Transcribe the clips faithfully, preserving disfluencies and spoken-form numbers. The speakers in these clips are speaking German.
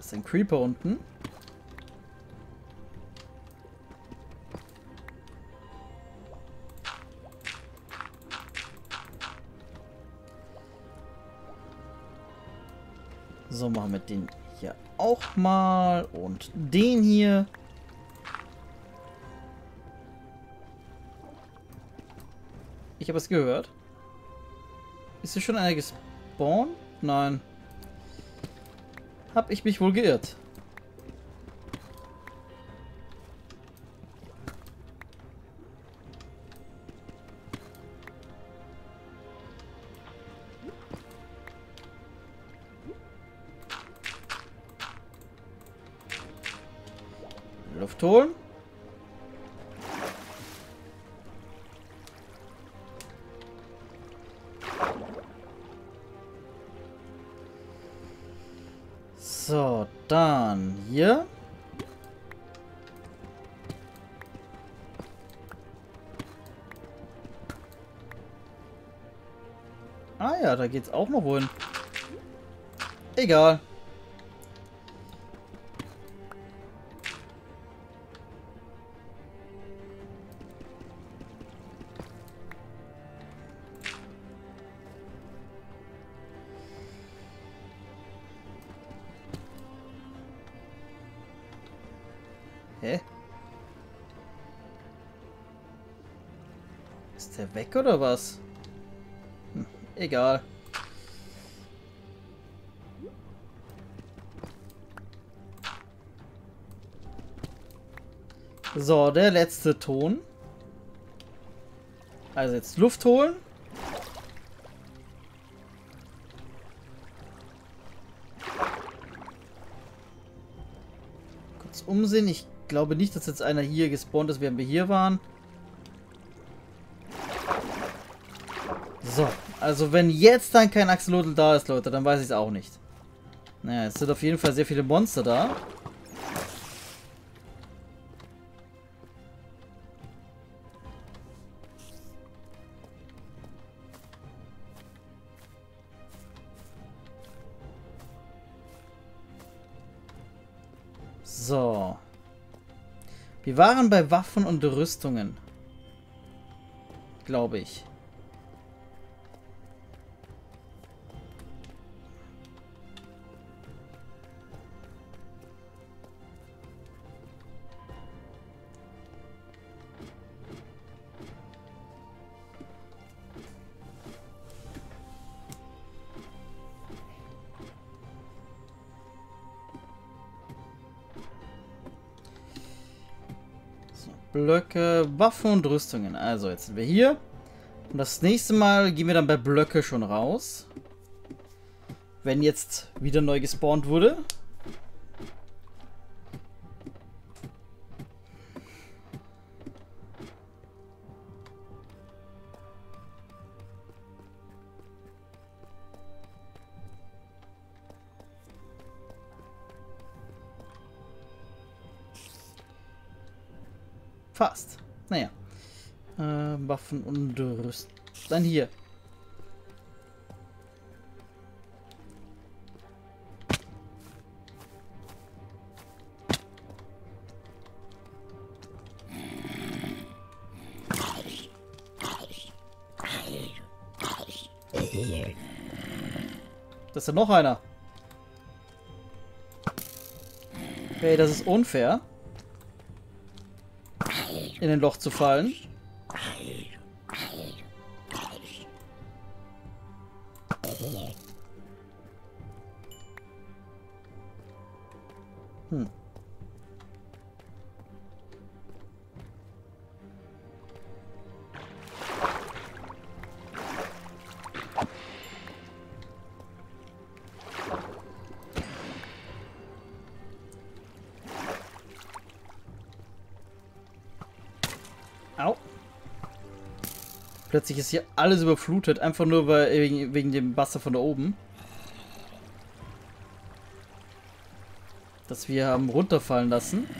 ist ein Creeper unten. So, machen wir den hier auch mal. Und den hier. Ich habe es gehört. Ist hier schon einer gespawnt? Nein. Hab ich mich wohl geirrt. Luft holen. So, dann hier. Ah ja, da geht's auch noch wohin. Egal. Hä? Ist der weg oder was? Hm, egal. So, der letzte Ton. Also jetzt Luft holen. Kurz umsehen. Ich glaube nicht, dass jetzt einer hier gespawnt ist, während wir hier waren. So, also wenn jetzt dann kein Axolotl da ist, Leute, dann weiß ich es auch nicht. Naja, es sind auf jeden Fall sehr viele Monster da. So. Wir waren bei Waffen und Rüstungen. Glaube ich. Blöcke, Waffen und Rüstungen. Also, jetzt sind wir hier. Und das nächste Mal gehen wir dann bei Blöcke schon raus. Wenn jetzt wieder neu gespawnt wurde. Fast. Naja. Äh, Waffen und Rüstung. Dann hier. Das ist ja noch einer. Hey, das ist unfair. In ein Loch zu fallen. Hm. Au. Plötzlich ist hier alles überflutet, einfach nur weil, wegen, wegen dem Wasser von da oben. Das wir haben runterfallen lassen.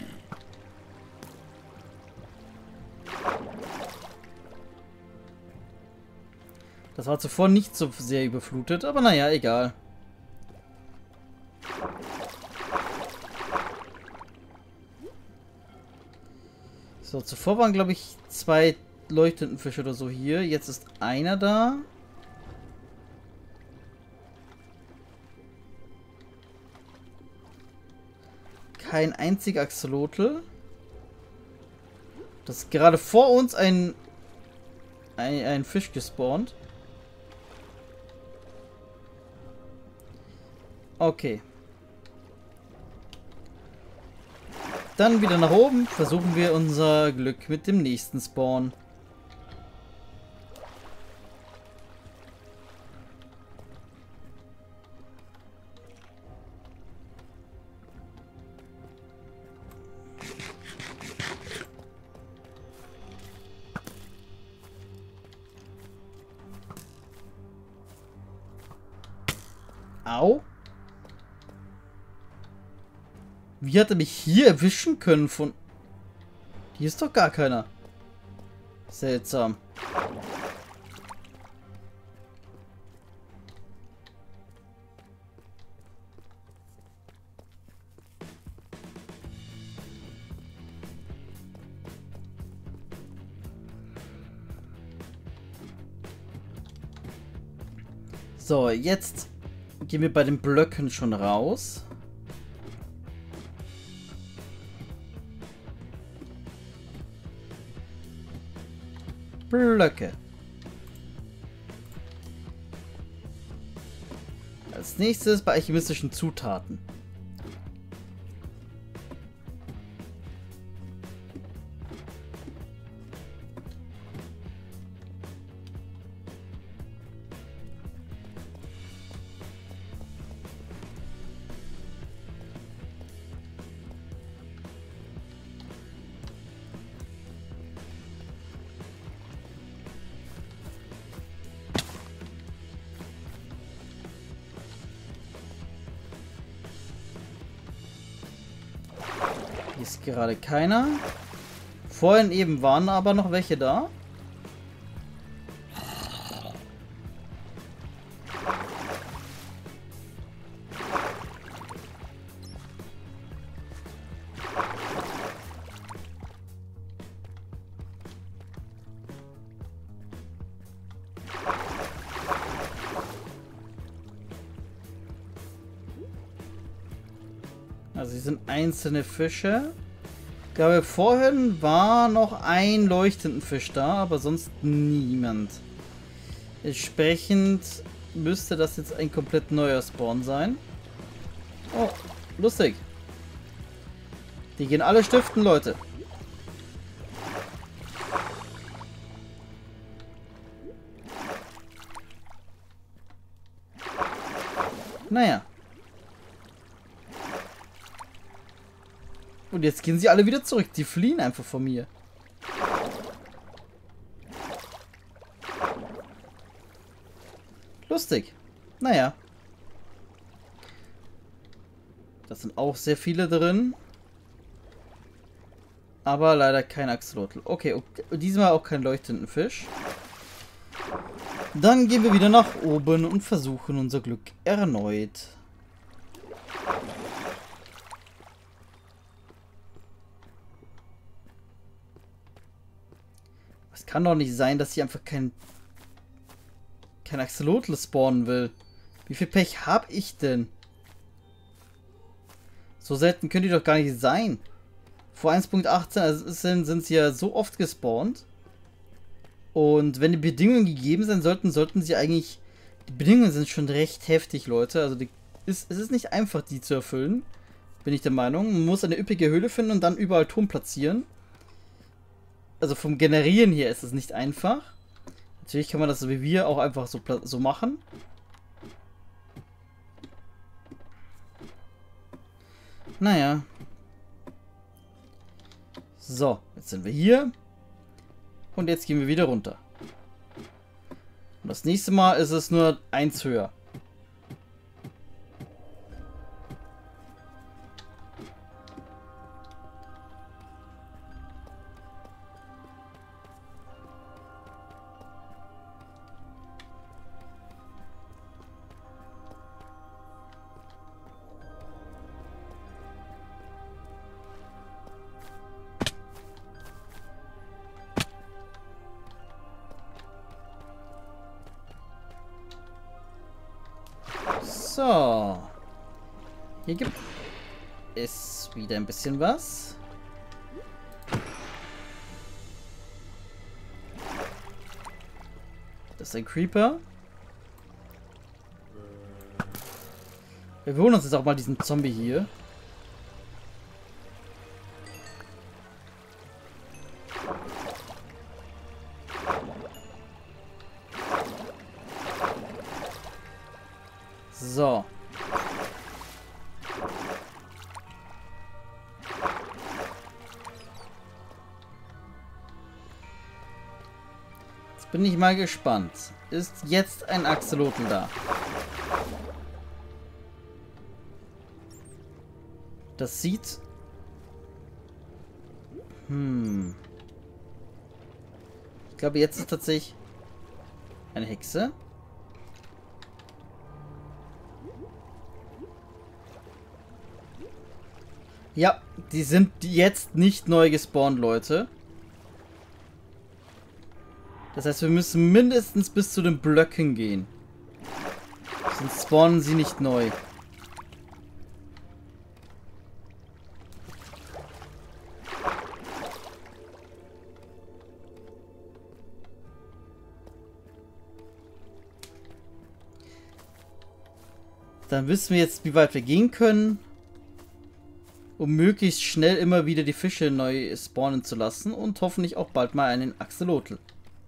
Das war zuvor nicht so sehr überflutet, aber naja, egal. So, zuvor waren, glaube ich, zwei leuchtenden Fische oder so hier. Jetzt ist einer da. Kein einziger Axolotl. Das ist gerade vor uns ein, ein, ein Fisch gespawnt. Okay. Dann wieder nach oben. Versuchen wir unser Glück mit dem nächsten Spawn. Au. Wie hat er mich hier erwischen können von... Hier ist doch gar keiner. Seltsam. So, jetzt gehen wir bei den Blöcken schon raus. Blöcke. Als nächstes bei alchemistischen Zutaten. Hier ist gerade keiner. Vorhin eben waren aber noch welche da. Also hier sind einzelne Fische. Ich glaube, vorhin war noch ein leuchtender Fisch da, aber sonst niemand. Entsprechend müsste das jetzt ein komplett neuer Spawn sein. Oh, lustig. Die gehen alle stiften, Leute. Naja. Und jetzt gehen sie alle wieder zurück. Die fliehen einfach von mir. Lustig. Naja. Das sind auch sehr viele drin. Aber leider kein Axolotl. Okay, okay, diesmal auch kein leuchtenden Fisch. Dann gehen wir wieder nach oben und versuchen unser Glück erneut. Es kann doch nicht sein, dass hier einfach kein kein Axolotl spawnen will. Wie viel Pech habe ich denn? So selten können die doch gar nicht sein. Vor eins Punkt achtzehn also sind, sind sie ja so oft gespawnt. Und wenn die Bedingungen gegeben sein sollten, sollten sie eigentlich... Die Bedingungen sind schon recht heftig, Leute. Also die, ist, es ist nicht einfach, die zu erfüllen. Bin ich der Meinung. Man muss eine üppige Höhle finden und dann überall Turm platzieren. Also vom Generieren hier ist es nicht einfach. Natürlich kann man das so wie wir auch einfach so, so machen. Naja. So, jetzt sind wir hier. Und jetzt gehen wir wieder runter. Und das nächste Mal ist es nur eins höher. So. Hier gibt es wieder ein bisschen was. Das ist ein Creeper. Wir holen uns jetzt auch mal diesen Zombie hier. So. Jetzt bin ich mal gespannt. Ist jetzt ein Axolotl da? Das sieht... Hm. Ich glaube, jetzt ist tatsächlich eine Hexe. Ja, die sind jetzt nicht neu gespawnt, Leute. Das heißt, wir müssen mindestens bis zu den Blöcken gehen. Sonst spawnen sie nicht neu. Dann wissen wir jetzt, wie weit wir gehen können, um möglichst schnell immer wieder die Fische neu spawnen zu lassen und hoffentlich auch bald mal einen Axolotl.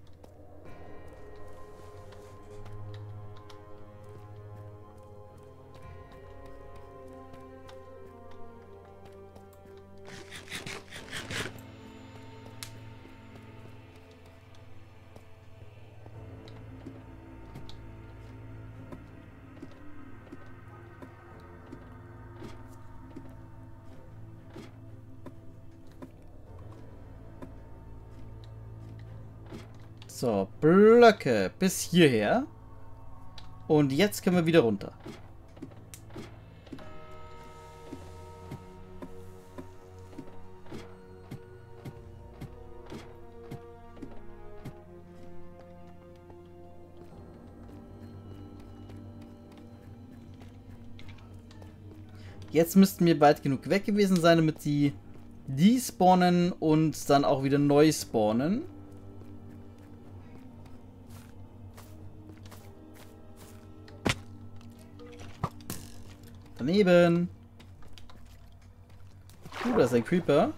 So, Blöcke bis hierher. Und jetzt können wir wieder runter. Jetzt müssten wir bald genug weg gewesen sein, damit die despawnen und dann auch wieder neu spawnen. Daneben. Uh, da ist ein Creeper.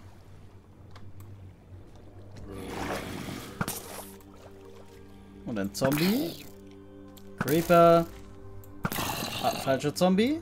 Und ein Zombie. Creeper. Ah, falscher Zombie.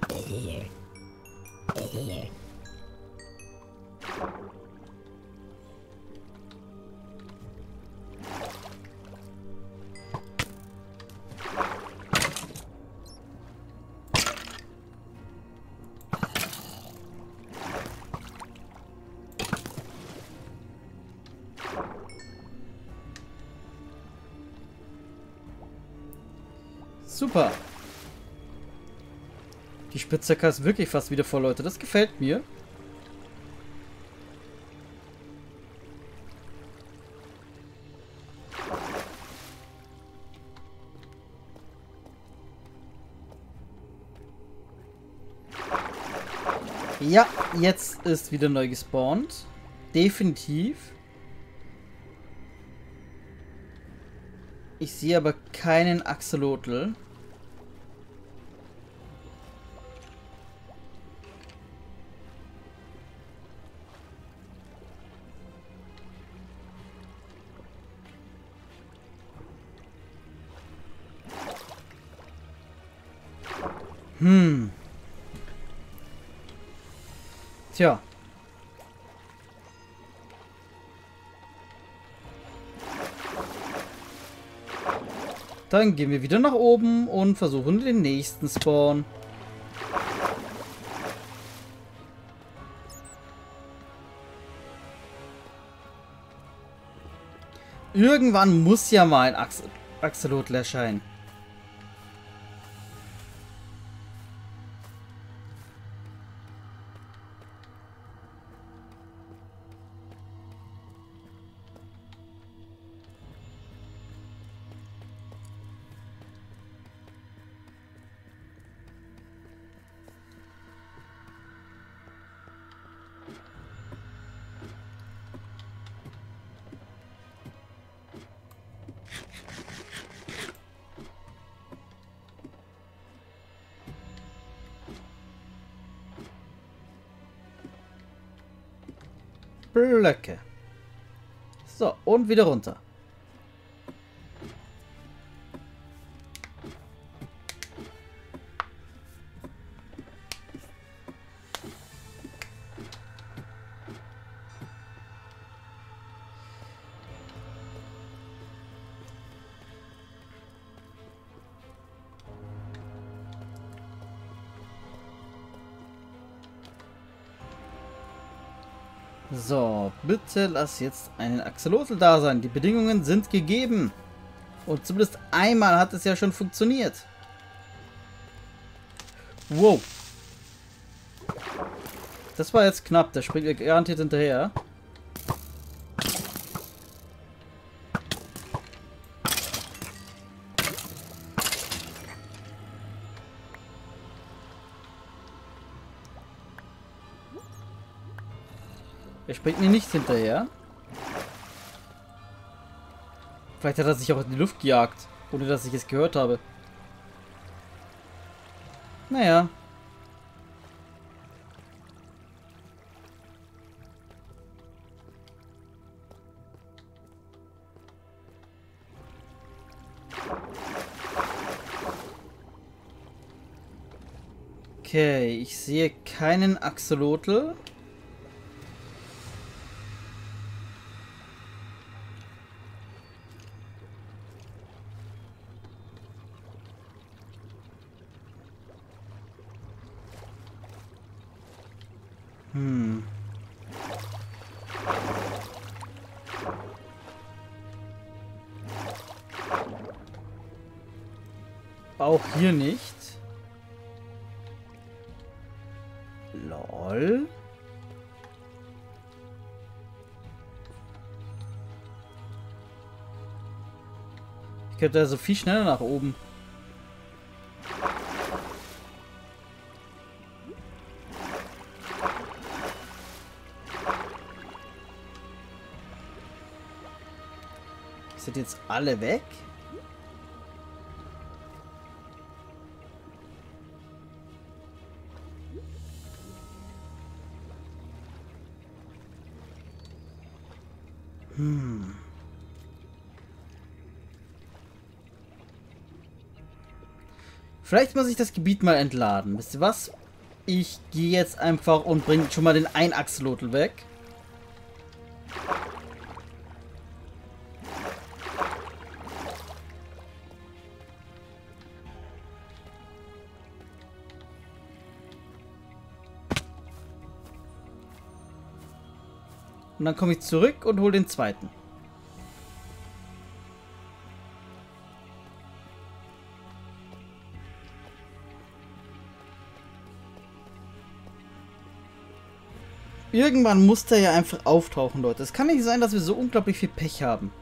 Super. Die Spitzhacke ist wirklich fast wieder voll, Leute. Das gefällt mir. Ja, jetzt ist wieder neu gespawnt. Definitiv. Ich sehe aber keinen Axolotl. Hm. Tja. Dann gehen wir wieder nach oben und versuchen den nächsten Spawn. Irgendwann muss ja mal ein Ax Axolotl erscheinen. Blöcke. So, und wieder runter. So, bitte lass jetzt einen Axolotl da sein. Die Bedingungen sind gegeben. Und zumindest einmal hat es ja schon funktioniert. Wow. Das war jetzt knapp. Der springt mir garantiert hinterher. Er springt mir nicht hinterher. Vielleicht hat er sich auch in die Luft gejagt, ohne dass ich es gehört habe. Naja. Okay, ich sehe keinen Axolotl. Hm. Auch hier nicht. Lol. Ich könnte also viel schneller nach oben. Sind jetzt alle weg? Hm. Vielleicht muss ich das Gebiet mal entladen. Wisst ihr was? Ich gehe jetzt einfach und bringe schon mal den einen Axolotl weg. Und dann komme ich zurück und hole den zweiten. Irgendwann muss der ja einfach auftauchen, Leute. Es kann nicht sein, dass wir so unglaublich viel Pech haben.